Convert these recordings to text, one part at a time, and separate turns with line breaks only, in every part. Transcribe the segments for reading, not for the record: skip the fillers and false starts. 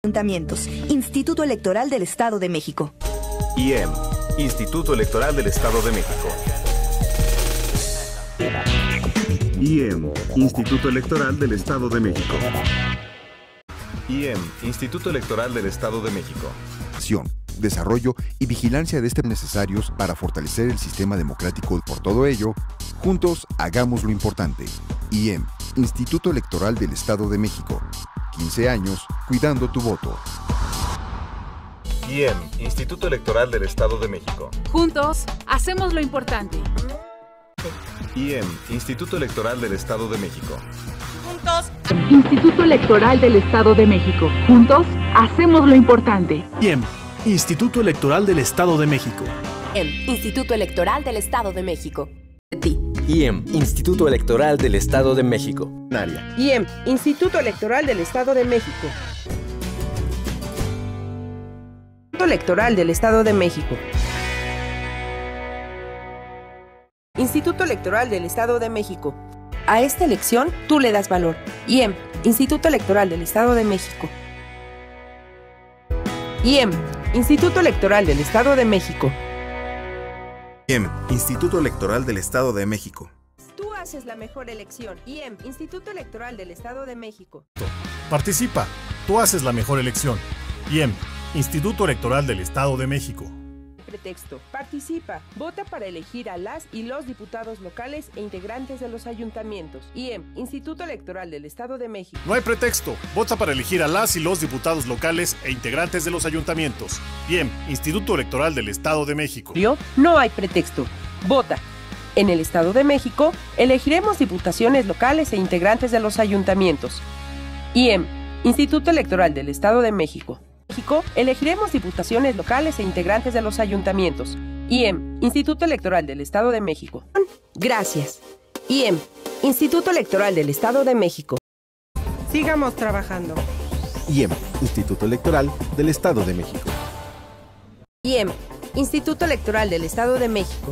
Ayuntamientos. Instituto Electoral del Estado de México.
IEM, Instituto Electoral del Estado de México.
IEM, Instituto Electoral del Estado de México.
IEM, Instituto Electoral del Estado de México.
Acción, desarrollo y vigilancia de necesarios para fortalecer el sistema democrático. Por todo ello, juntos hagamos lo importante. IEM, Instituto Electoral del Estado de México. 15 años cuidando tu voto.
IEM, Instituto Electoral del Estado de México.
Juntos hacemos lo importante.
IEM, Instituto Electoral del Estado de México.
Juntos.
Instituto Electoral del Estado de México. Juntos hacemos lo importante.
IEM, Instituto Electoral del Estado de México.
IEM, Instituto Electoral del Estado de México.
IEM, Instituto Electoral del Estado de México.
IEM, Instituto Electoral del Estado de México. Instituto Electoral del Estado de México. Instituto Electoral del Estado de México. A esta elección tú le das valor. IEM, Instituto Electoral del Estado de México. IEM, Instituto Electoral del Estado de México.
IEM, Instituto Electoral del Estado de México.
Tú haces la mejor elección. IEM, Instituto Electoral del Estado de México.
Participa, tú haces la mejor elección. IEM, Instituto Electoral del Estado de México.
Pretexto. Participa. Vota para elegir a las y los diputados locales e integrantes de los ayuntamientos. IEM, Instituto Electoral del Estado de México.
No hay pretexto. Vota para elegir a las y los diputados locales e integrantes de los ayuntamientos. IEM, Instituto Electoral del Estado de México.
No hay pretexto. Vota. En el Estado de México, elegiremos diputaciones locales e integrantes de los ayuntamientos. IEM, Instituto Electoral del Estado de México. Elegiremos diputaciones locales e integrantes de los ayuntamientos. IEM, Instituto Electoral del Estado de México. Gracias. IEM, Instituto Electoral del Estado de México. Sigamos trabajando.
IEM, Instituto Electoral del Estado de México.
IEM, Instituto Electoral del Estado de México.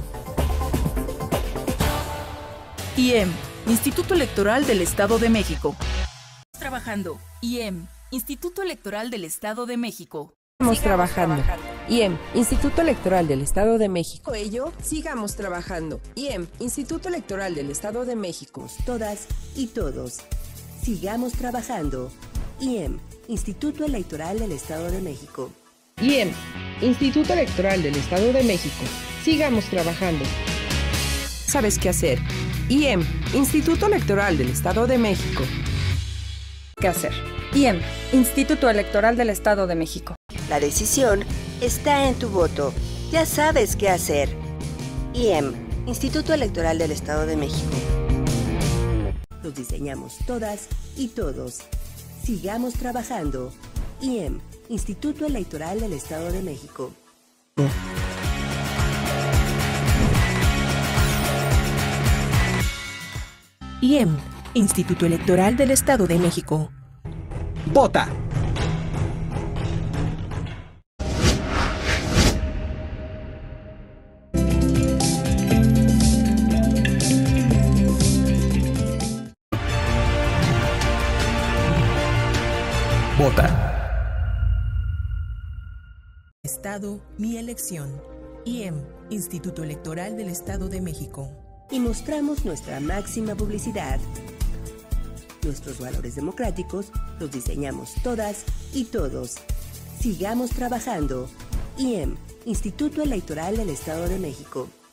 IEM, Instituto Electoral del Estado de México. Trabajando. IEM, Instituto Electoral del Estado de México.
Sigamos trabajando. IEM, Instituto Electoral del Estado de México.
Ello,
Sigamos trabajando. IEM, Instituto Electoral del Estado de México.
todas y todos. Sigamos trabajando. IEM, Instituto Electoral del Estado de México.
IEM, Instituto Electoral del Estado de México. Sigamos trabajando. ¿Sabes qué hacer? IEM, Instituto Electoral del Estado de México.
¿Qué hacer? IEM, Instituto Electoral del Estado de México.
La decisión está en tu voto. Ya sabes qué hacer. IEM, Instituto Electoral del Estado de México. Los diseñamos todas y todos. Sigamos trabajando. IEM, Instituto Electoral del Estado de México.
IEM, Instituto Electoral del Estado de México.
¡Vota! Vota.
Estado, mi elección. IEM, Instituto Electoral del Estado de México.
Y mostramos nuestra máxima publicidad. Nuestros valores democráticos los diseñamos todas y todos. Sigamos trabajando. IEM, Instituto Electoral del Estado de México.